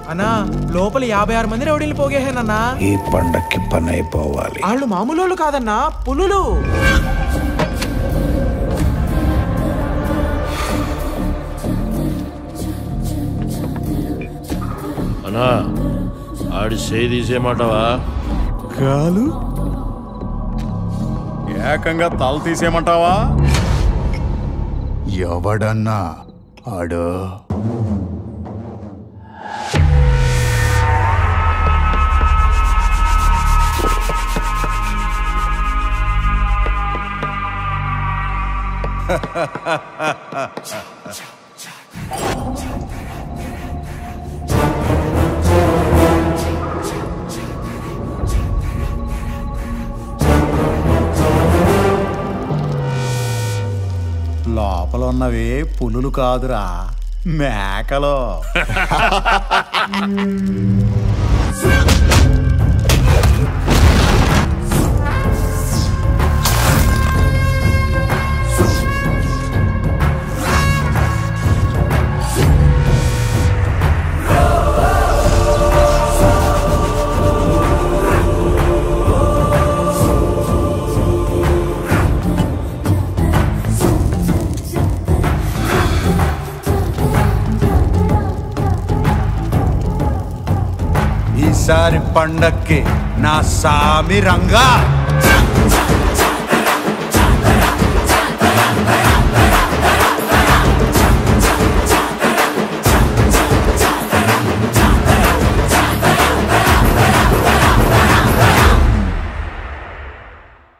అన్నా లోపల 56 మంది రౌడీలు పోగేసానన్నా. ఈ పండక్కి పని అయిపోవాలి. వాళ్ళు మామూలు వాళ్ళు కాదన్నా, పులులు. అన్నా ఆడి చేయి తీసేయమంటావా? కాలు ఏకంగా తల తీసేయమంటావా? ఎవడన్నా ఆడు లోపల ఉన్నవి పులులు కాదురా, మేకలు. ఈసారి పండక్కి నా సామి రంగా